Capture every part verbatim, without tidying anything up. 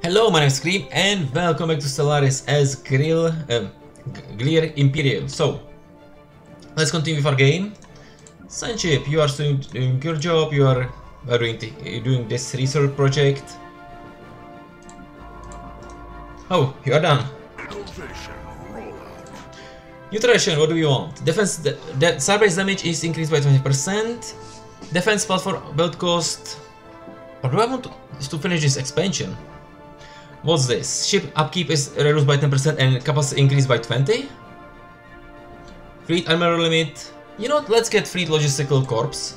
Hello, my name is Glirr and welcome back to Stellaris as Grill, um, Glirr Imperium. So, let's continue with our game. Sunship, you are doing, doing your job, you are, are doing, the, doing this research project. Oh, you are done. Nutrition, what do you want? Defense, the, the cyber damage is increased by twenty percent. Defense platform build cost. Or do I want to, to finish this expansion? What's this? Ship upkeep is reduced by ten percent and capacity increased by twenty? Fleet armor limit. You know what? Let's get Fleet Logistical Corps.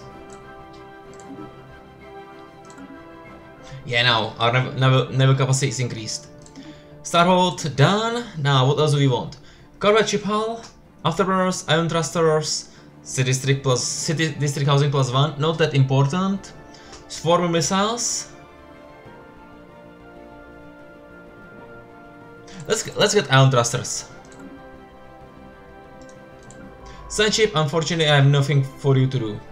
Yeah, now our naval, naval, naval capacity is increased. Starhold, done. Now, what else do we want? Corvette ship hull, afterburners, ion thrusters, city district plus city district housing plus one. Not that important. Swarm missiles. Let's let's get ion thrusters. Sunship, unfortunately, I have nothing for you to do.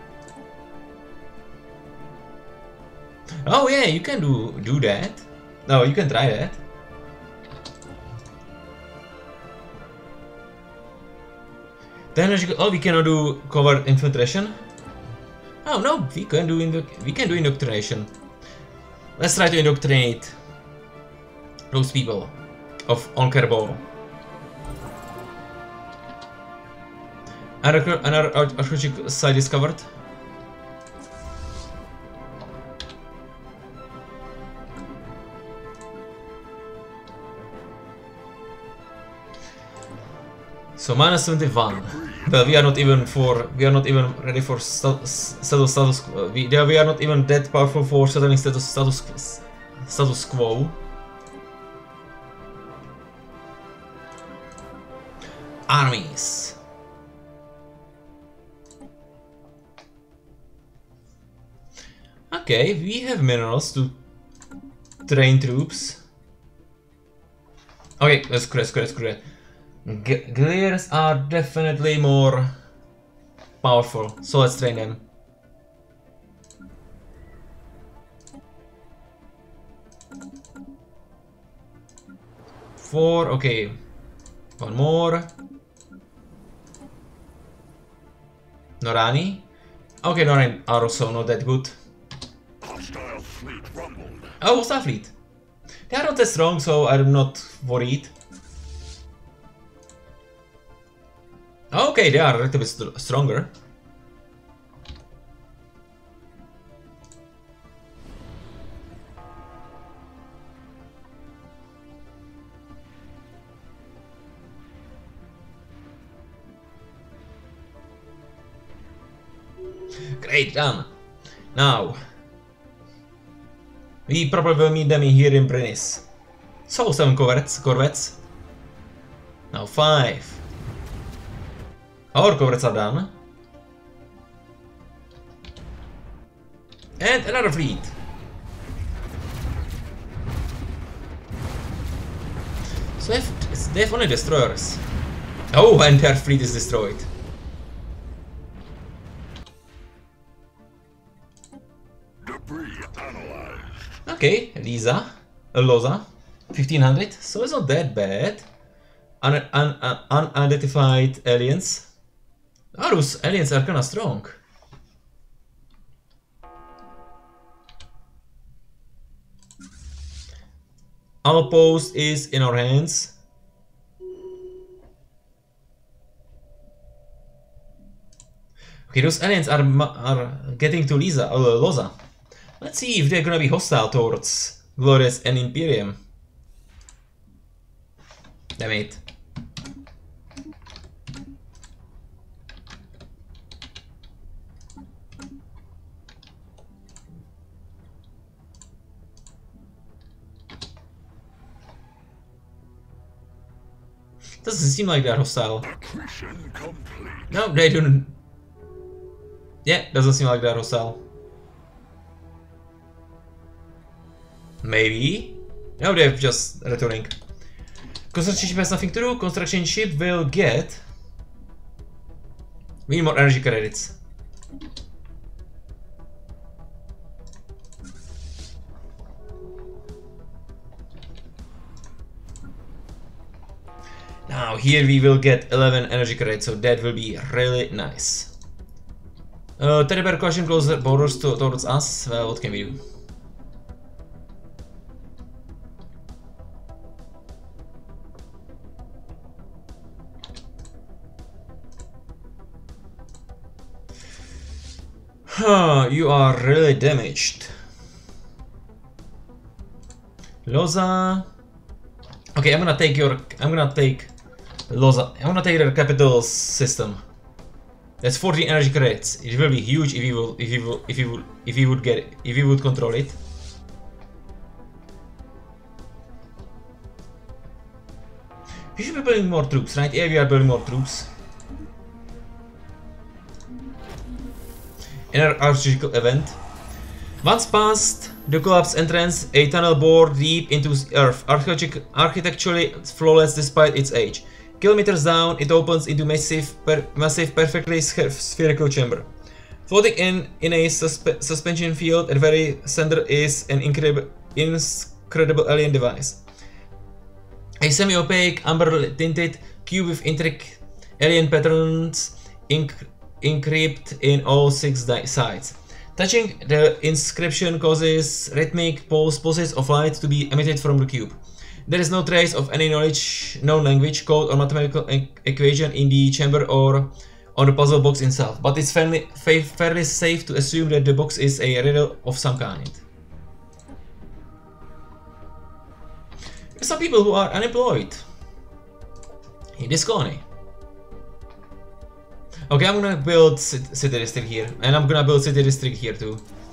Oh yeah, you can do do that. No, you can try that. Then oh, we cannot do covert infiltration. Oh no, we can do indoc we can do indoctrination. Let's try to indoctrinate those people of on Kerbal. Another another archaeological site discovered. So minus seventy-one. Well, we are not even for we are not even ready for sta settle status. We we are not even that powerful for settling status status status quo. Armies. Okay, we have minerals to train troops. Okay, let's correct, correct, correct. Glirrs are definitely more powerful, so let's train them. Four, okay. One more. Norani? Okay, Norani are also not that good. Hostile fleet rumbled. Oh, hostile fleet. They are not that strong, so I'm not worried. Okay, they are a little bit st stronger. Great, done. Now, we probably will meet them in here in Brenis. So, seven corvettes, corvettes. Now five. Our corvettes are done. And another fleet. So they have, they have only destroyers. Oh, and their fleet is destroyed. Debris analyzed. Okay, Lisa, uh, Loza, fifteen hundred. So it's not that bad. Un un un unidentified aliens. Oh, those aliens are kinda strong. Outpost is in our hands. Okay, those aliens are are getting to Lisa, uh, Loza. Let's see if they're gonna be hostile towards Glorious and Imperium. Damn it. Doesn't seem like they're hostile. No, they don't. Yeah, doesn't seem like they're hostile. Maybe. No, they're just returning. Construction ship has nothing to do. Construction ship will get. We need more energy credits. Now here we will get eleven energy credits, so that will be really nice. Uh, Teddy bear caution closer borders to, towards us. Well, what can we do? Huh, you are really damaged. Loza. Okay, I'm gonna take your. I'm gonna take Loza. I'm gonna take your capital system. That's fourteen energy credits. It will be huge if you will, if you will, if you will, if you would get it, if you would control it. We should be building more troops, right? Yeah, we are building more troops. Inner archaeological event. Once past the collapsed entrance, a tunnel bored deep into earth, architecturally flawless despite its age. Kilometers down, it opens into massive, per massive, perfectly spherical chamber. Floating in in a suspe suspension field at very center is an incredible, incredible alien device. A semi-opaque, amber-tinted cube with intricate alien patterns inc encrypted in all six sides. Touching the inscription causes rhythmic pulse pulses of light to be emitted from the cube. There is no trace of any knowledge, known language, code, or mathematical e equation in the chamber or on the puzzle box itself, but it's fairly, fairly safe to assume that the box is a riddle of some kind. There are some people who are unemployed in this colony. Okay, I'm gonna build city district here, and I'm gonna build city district here too.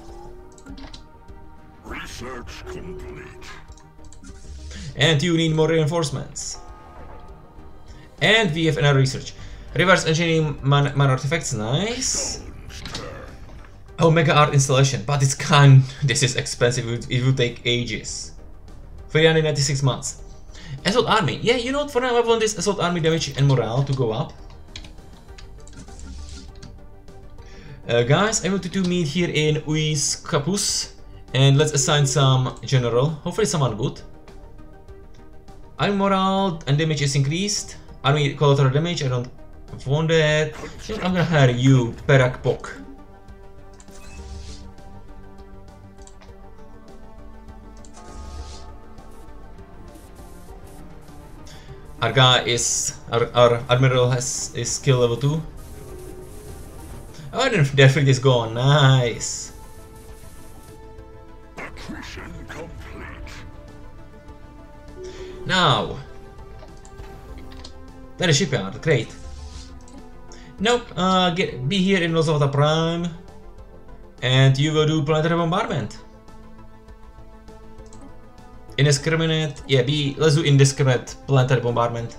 Research complete. And you need more reinforcements. And we have another research. Reverse engineering man, man artifacts, nice. Oh, mega art installation, but it's kind. This is expensive. It, it will take ages. three hundred ninety-six months. Assault army. Yeah, you know what? For now, I want this assault army damage and morale to go up. Uh, guys, I wanted to meet here in Uis Capus, and let's assign some general. Hopefully, someone good. Army morale and damage is increased. Army collateral damage, I don't want that. I'm gonna hire you, Perak Pok. Our guy is, our, our admiral has is skill level two. Oh, their fleet is gone, nice. Acquisition complete. Now, that is shipyard, great. Nope, uh, get, be here in Lozovata Prime, and you will do planetary bombardment. Indiscriminate, yeah, be, let's do indiscriminate planetary bombardment.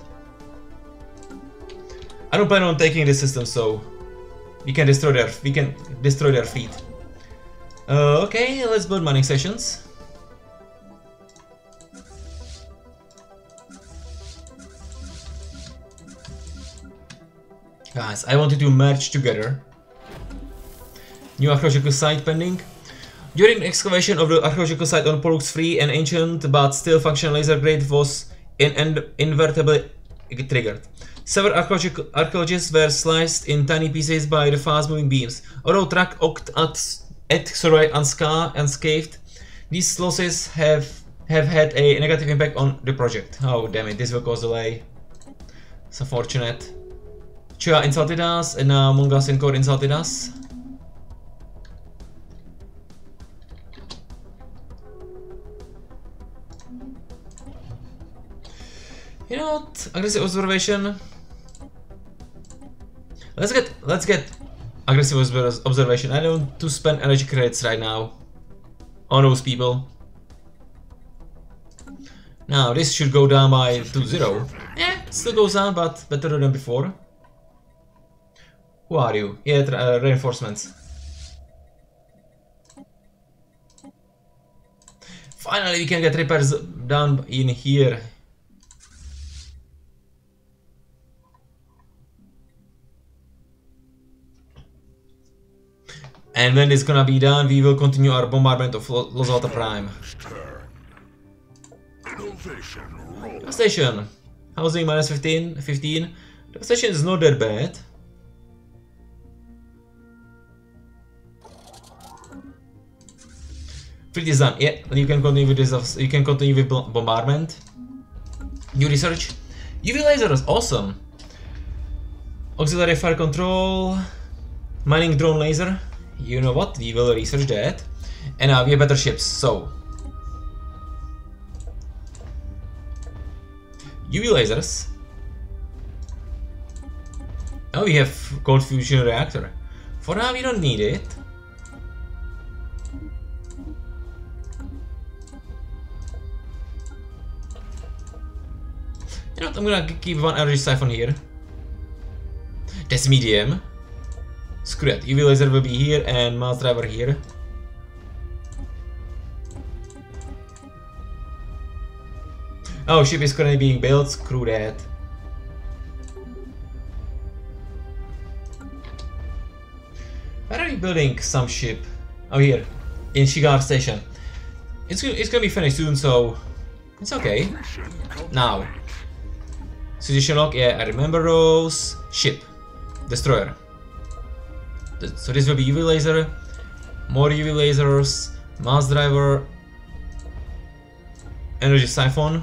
I don't plan on taking this system, so we can destroy their, we can destroy their fleet. Uh, okay, let's build mining stations. Guys, I wanted to merge together. New archaeological site pending. During the excavation of the archaeological site on Pollux three, an ancient but still functional laser grid was in in invertibly triggered. Several archaeologists were sliced in tiny pieces by the fast-moving beams. Although track Oct at, at survived unscathed, these losses have have had a negative impact on the project. Oh damn it, this will cause delay. It's unfortunate. Chia insulted us, and now Mungas and Core insulted us. You know what? Aggressive observation. Let's get let's get aggressive observation. I don't want to spend energy credits right now on those people. Now this should go down by to zero. Yeah, it still goes down, but better than before. Who are you? Yeah, uh, reinforcements. Finally, we can get repairs done in here. And when it's gonna be done, we will continue our bombardment of Lozovata Prime. Station. Housing minus fifteen, fifteen. Devastation is not that bad. Fleet is done. Yeah, you can continue with this. You can continue with bombardment. New research. U V lasers, awesome. Auxiliary fire control. Mining drone laser. You know what? We will research that. And now we have better ships. So U V lasers. Now we have cold fusion reactor. For now we don't need it. You know what, I'm gonna keep one energy siphon here. That's medium. Screw it, U V laser will be here and mass driver here. Oh, ship is currently being built, screw that. Where are you building some ship? Oh, here, in Shigar Station. It's, it's gonna be finished soon, so it's okay. Now. Situation log, yeah, I remember those. Ship. Destroyer. So this will be U V laser. More U V lasers. Mass driver. Energy siphon.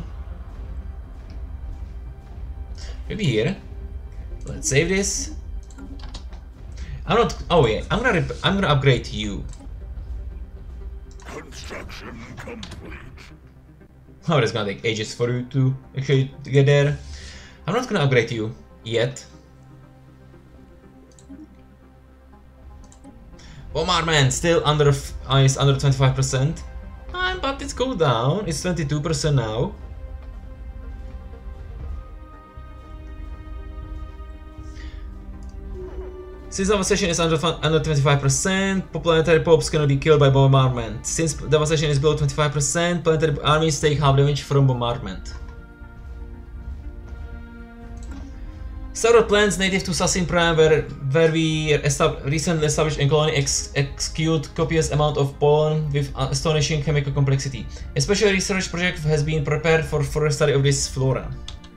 Maybe here. Let's save this. I'm not. Oh yeah, I'm gonna. I'm gonna upgrade you. Construction complete. Oh, it's gonna take ages for you to actually get there. I'm not gonna upgrade you yet. Bombardment still under ice, under twenty-five percent. Uh, but it's go down. It's twenty-two percent now. Since devastation is under under twenty-five percent, planetary popes cannot be killed by bombardment. Since devastation is below twenty-five percent, planetary armies take half damage from bombardment. Several plants native to Sassin Prime, where, where we estab recently established a colony, ex execute copious amount of pollen with astonishing chemical complexity. A special research project has been prepared for further study of this flora.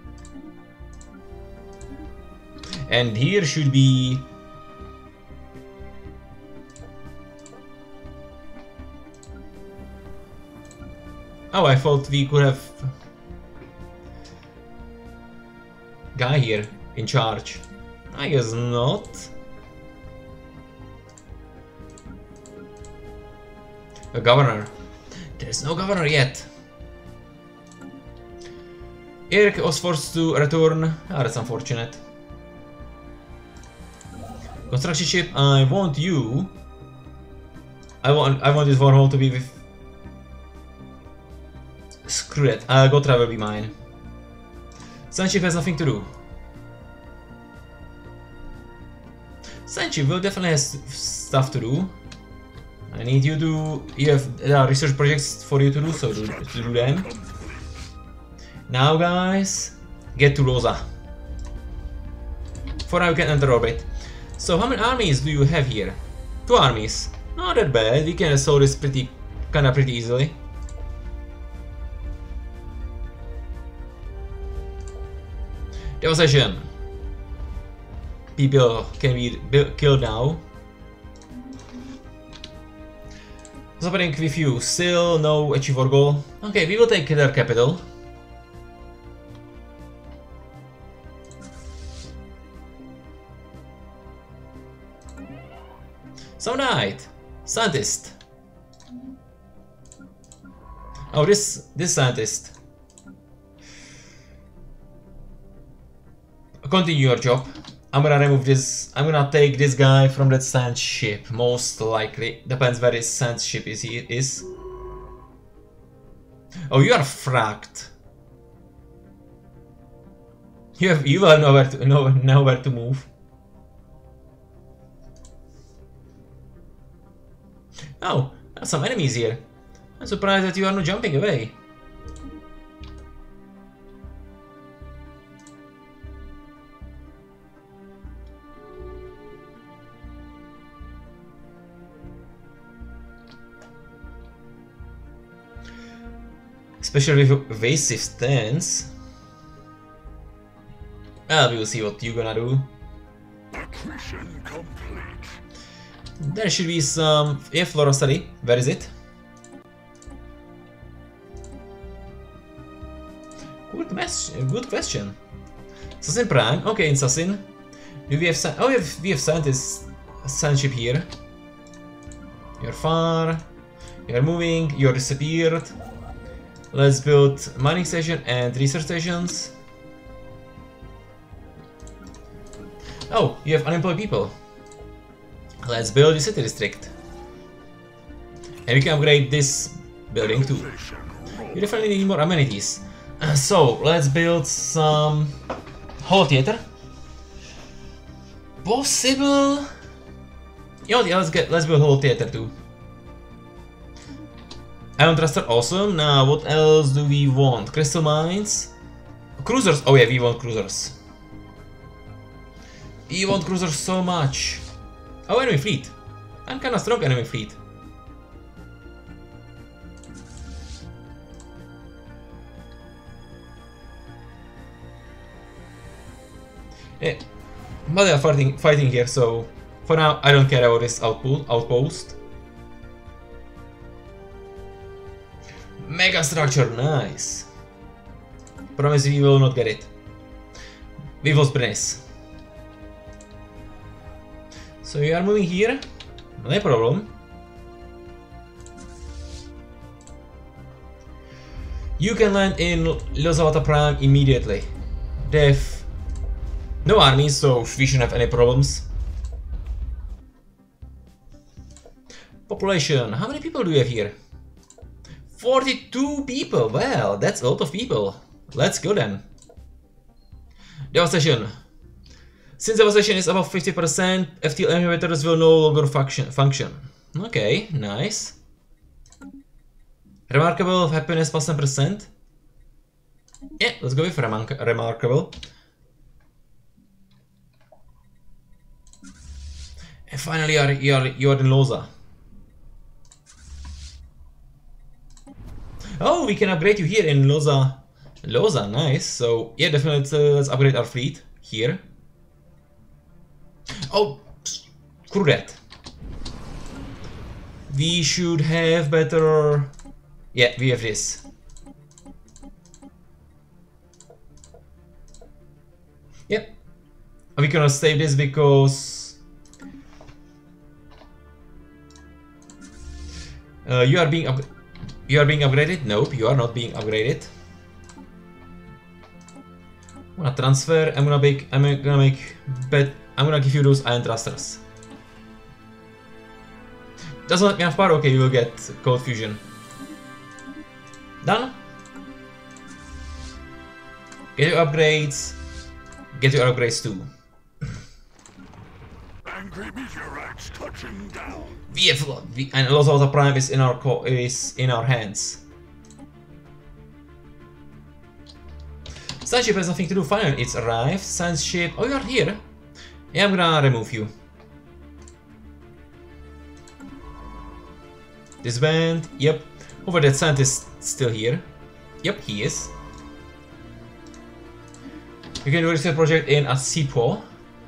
And here should be... Oh, I thought we could have... guy here in charge. I guess not. A governor. There's no governor yet. Eric was forced to return. Ah, that's unfortunate. Construction ship. I want you. I want. I want this Warhol to be with. Screw it. Uh, Go travel be mine. Sunship has nothing to do. Sunship will definitely have stuff to do. I need you to... You have there are research projects for you to do, so to, to do them. Now guys, get to Rosa. For now we can enter orbit. So how many armies do you have here? Two armies. Not that bad, we can solve this pretty... kinda pretty easily. Devastation. People can be killed now. What's happening with you? Still no achieve our goal. Okay, we will take their capital. Some knight. Scientist. Oh, this this scientist. Continue your job. I'm gonna remove this. I'm gonna take this guy from that sand ship. Most likely. Depends where his sand ship is. He is. Oh, you are fracked. You have. You are nowhere to know nowhere to move. Oh, there's some enemies here. I'm surprised that you are not jumping away. Especially with evasive stance. Well, we'll see what you're gonna do. Acquisition complete. There should be some... Yeah, Flora study. Where is it? Good, mess good question. Assassin Prime. Okay, in Assassin. Do we have... Oh, we have, we have scientists. Science ship here. You're far. You're moving. You're disappeared. Let's build mining station and research stations. Oh, you have unemployed people. Let's build the city district. And we can upgrade this building too. You definitely need more amenities. Uh, so, let's build some hall theater. Possible? You know, yeah, let's get let's build hall theater too. Iron thruster, awesome. Now, what else do we want? Crystal mines, cruisers. Oh yeah, we want cruisers. We want cruisers so much. Oh, enemy fleet. I'm kinda strong enemy fleet. Yeah, but they are fighting, fighting here, so for now I don't care about this outpost. Mega structure, nice. Promise we will not get it. We was Brnes. So you are moving here, no problem. You can land in Lozavata Prime immediately. Def. No army, so we shouldn't have any problems. Population, how many people do we have here? forty-two people, well, that's a lot of people. Let's go then. Devastation. Since devastation is above fifty percent, F T L inhibitors will no longer function. function. Okay, nice. Remarkable happiness plus ten percent. Yeah, let's go with remar remarkable. And finally, you are, you are, you are in Loza. Oh, we can upgrade you here in Loza. Loza, nice. So, yeah, definitely uh, let's upgrade our fleet here. Oh, screw that. We should have better... Yeah, we have this. Yep. We cannot save this because... Uh, you are being up... You are being upgraded? Nope, you are not being upgraded. I'm gonna transfer. I'm gonna make. I'm gonna make. Bet. I'm gonna give you those iron thrusters. Doesn't have enough power. Okay, you will get cold fusion. Done. Get your upgrades. Get your upgrades too. Angry meteorites touching down. We have we, and Los Alta Prime is in our co is in our hands. Science ship has nothing to do. Finally, it's arrived. Science ship. Oh, you are here. Yeah, I'm gonna remove you. Disband. Yep. Over that scientist still here. Yep, he is. You can do a research project in Asipo.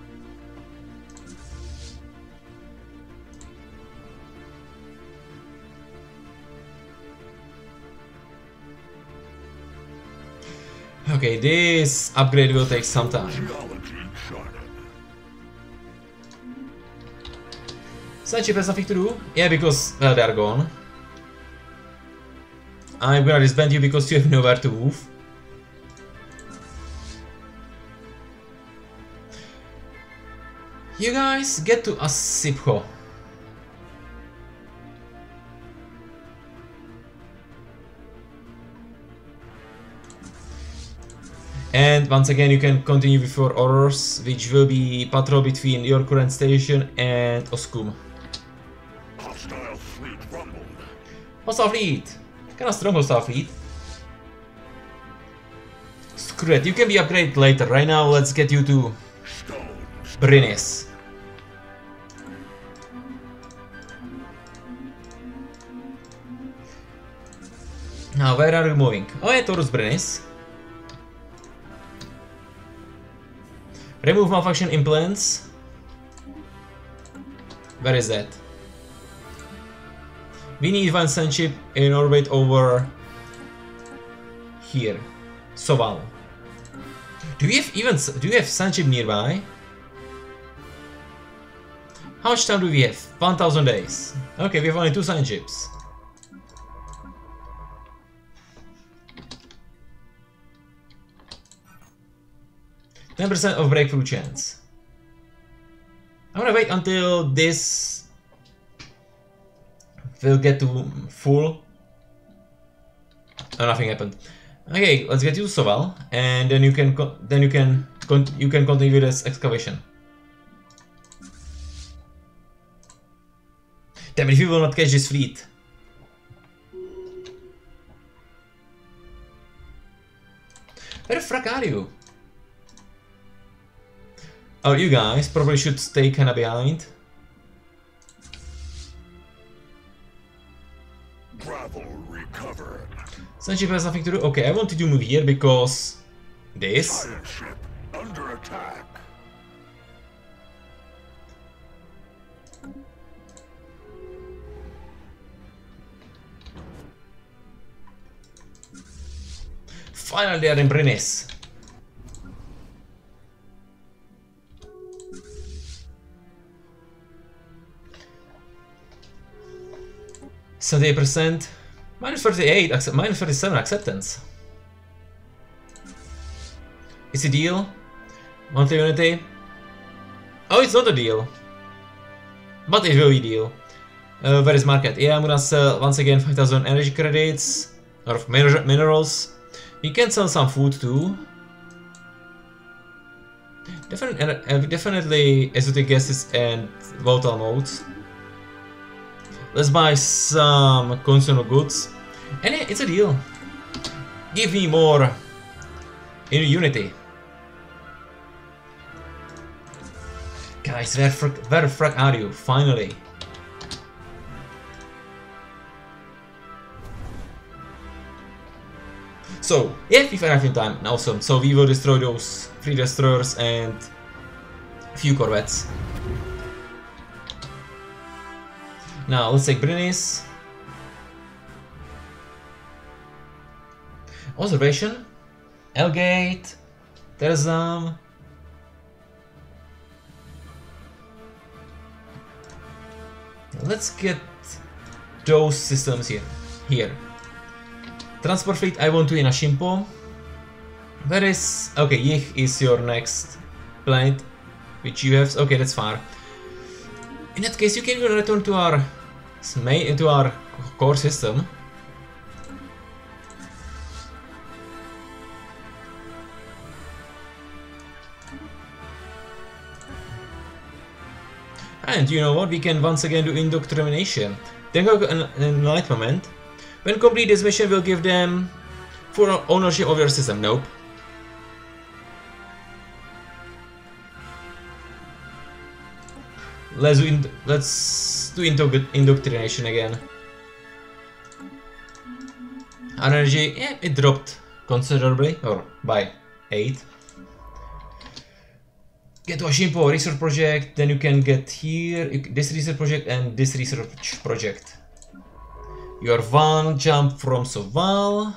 Okay, this upgrade will take some time. Science ship has nothing to do? Yeah, because, well, they are gone. I'm gonna disband you because you have nowhere to move. You guys get to Asipho. And once again, you can continue with your orders, which will be patrol between your current station and Oskum. Hostile fleet rumbled. Hostile fleet! Kinda strong hostile fleet. Screw it, you can be upgraded later. Right now, let's get you to Brines. Now, where are you moving? Oh yeah, towards Brines. Remove malfunction implants. Where is that? We need one sun chip in orbit over here. Soval. Do we have even do we have sun chip nearby? How much time do we have? one thousand days. Okay, we have only two sun chips. ten percent of breakthrough chance. I'm gonna wait until this will get to full. Oh, nothing happened. Okay, let's get you to Soval, and then you can then you can you can continue this excavation. Damn, if you will not catch this fleet. Where the fuck are you? Oh, you guys probably should stay kinda behind. Gravel recovered. Sunship has nothing to do. Okay, I wanted to move here because this. Science ship under attack. Finally, they are in Brenis. seventy-eight percent, minus thirty-eight, accept, minus thirty-seven acceptance. It's a deal. Monthly unity. Oh, it's not a deal. But it will be a deal. Uh, where is market? Yeah, I'm gonna sell once again five thousand energy credits or min minerals. We can sell some food too. Definitely, uh, definitely exotic gases and volatile modes. Let's buy some consumer goods. And it's a deal. Give me more in Unity. Guys, where frick, where the frick are you? Finally. So, yeah, we've arrived in time. Awesome. So we will destroy those three destroyers and a few corvettes. Now, let's take Brenis. Observation. Elgate. Terzam. Let's get those systems here. Here. Transport fleet, I want to in Ashimpo. Where is... Okay, Yich is your next planet. Which you have... Okay, that's far. In that case, you can even return to our... into our core system. And you know what? We can once again do indoctrination. Then go an enlightenment. When complete this mission, we'll give them full ownership of your system. Nope. Let's do in let's do indoctrination again. Energy, yeah, it dropped considerably, or by eight. Get to a Shimpo research project, then you can get here this research project and this research project. You are one jump from Soval.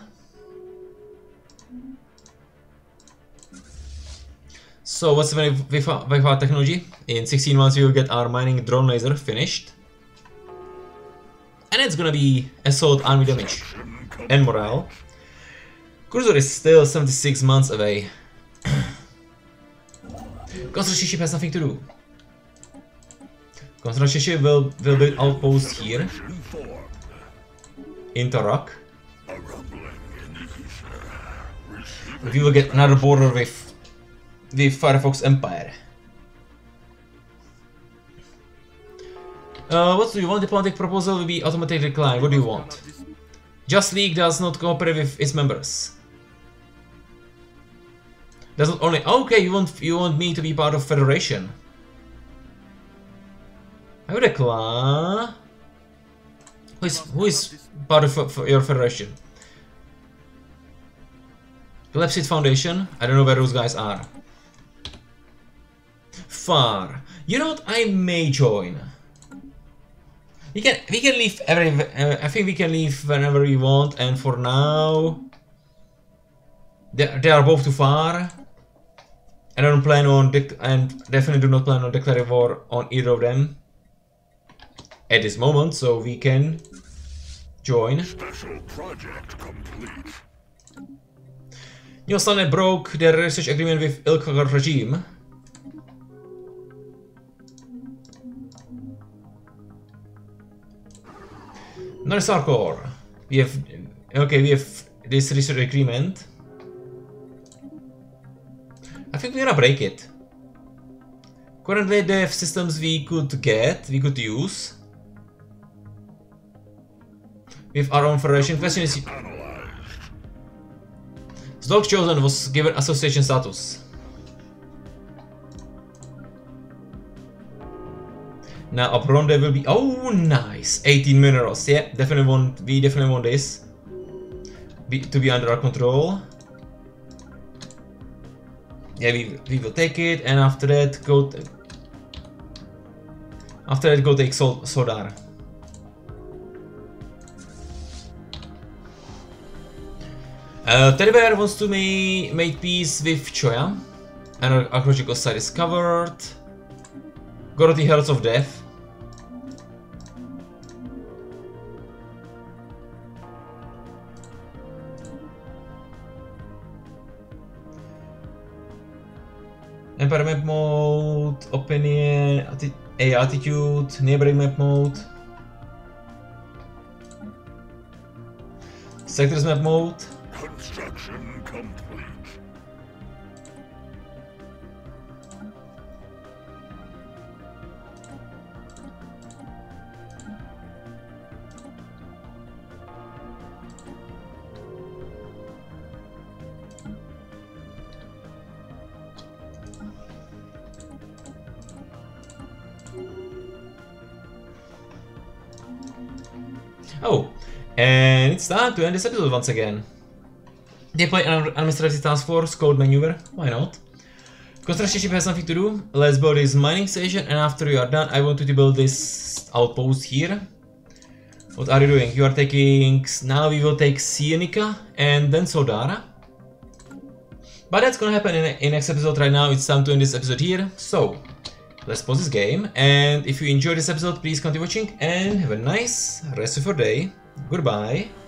So what's the with our technology? In sixteen months we will get our mining drone laser finished. And it's gonna be assault army damage and morale. Cruiser is still seventy-six months away. Construction ship has nothing to do. Construction ship will, will build outpost here. Into rock. We will get another border with the Firefox Empire. Uh, what do you want? Diplomatic proposal will be automatically declined. What do you want? Just League does not cooperate with its members. Does not only. Okay, you want you want me to be part of Federation. I would decline. Who is who is part of for your Federation? Lepsid Foundation. I don't know where those guys are. far. You know what? I may join. We can we can leave every. Uh, I think we can leave whenever we want. And for now, they they are both too far. I don't plan on and definitely do not plan on declaring war on either of them at this moment. So we can join. Special project complete. New Planet broke their research agreement with Ilkar regime. Another Star Core. We have okay. We have this research agreement. I think we're gonna break it. Currently, they have systems we could get, we could use. With our own federation. Question is, Slog Chosen was given association status. Now up front there will be, oh nice, eighteen minerals. Yeah, definitely want, we definitely want this be, to be under our control. Yeah, we, we will take it, and after that go after that go take Sol Sodar. Uh, Teddy Bear wants to ma make peace with Choya, and our archaeological site is covered. Goroti Herds of Death. Empire map mode, opinion, atti a attitude, neighboring map mode, sectors map mode. Construction complete. Oh, and it's time to end this episode once again. Deploy an administrative task force, code maneuver, why not? Construction ship has something to do. Let's build this mining station, and after you are done, I want you to build this outpost here. What are you doing? You are taking... Now we will take Sienica and then Sodara. But that's gonna happen in, in next episode. Right now it's time to end this episode here. So, let's pause this game, and if you enjoyed this episode, please continue watching and have a nice rest of your day. Goodbye.